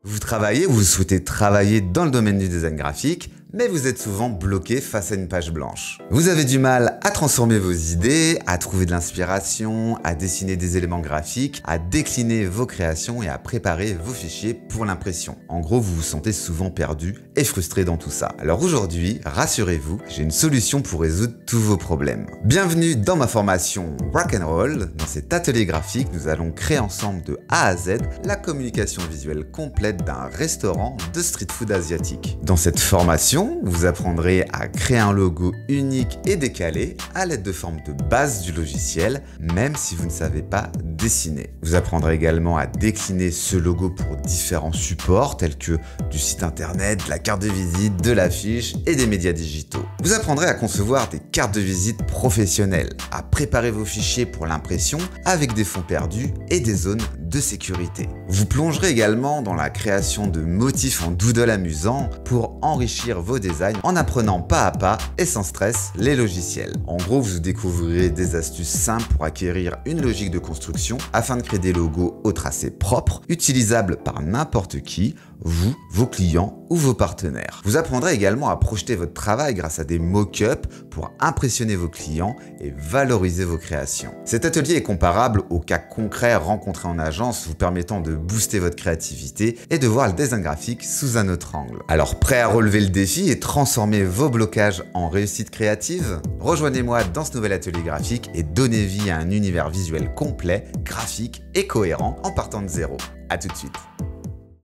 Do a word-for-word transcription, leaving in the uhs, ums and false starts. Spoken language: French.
Vous travaillez ou vous souhaitez travailler dans le domaine du design graphique, mais vous êtes souvent bloqué face à une page blanche. Vous avez du mal à transformer vos idées, à trouver de l'inspiration, à dessiner des éléments graphiques, à décliner vos créations et à préparer vos fichiers pour l'impression. En gros, vous vous sentez souvent perdu et frustré dans tout ça. Alors aujourd'hui, rassurez-vous, j'ai une solution pour résoudre tous vos problèmes. Bienvenue dans ma formation Rock'n'Roll. Dans cet atelier graphique, nous allons créer ensemble de A à Z la communication visuelle complète d'un restaurant de street food asiatique. Dans cette formation, vous apprendrez à créer un logo unique et décalé à l'aide de formes de base du logiciel, même si vous ne savez pas dessiner. Vous apprendrez également à décliner ce logo pour différents supports tels que du site internet, de la carte de visite, de l'affiche et des médias digitaux. Vous apprendrez à concevoir des cartes de visite professionnelles, à préparer vos fichiers pour l'impression avec des fonds perdus et des zones de sécurité. Vous plongerez également dans la création de motifs en doodle amusants pour enrichir vos designs en apprenant pas à pas et sans stress les logiciels. En gros, vous découvrirez des astuces simples pour acquérir une logique de construction afin de créer des logos au tracé propre, utilisables par n'importe qui, vous, vos clients ou vos partenaires. Vous apprendrez également à projeter votre travail grâce à des mock-ups pour impressionner vos clients et valoriser vos créations. Cet atelier est comparable aux cas concrets rencontrés en agence, vous permettant de booster votre créativité et de voir le design graphique sous un autre angle. Alors prêt à relever le défi et transformer vos blocages en réussite créative? Rejoignez-moi dans ce nouvel atelier graphique et donnez vie à un univers visuel complet, graphique et cohérent en partant de zéro. À tout de suite.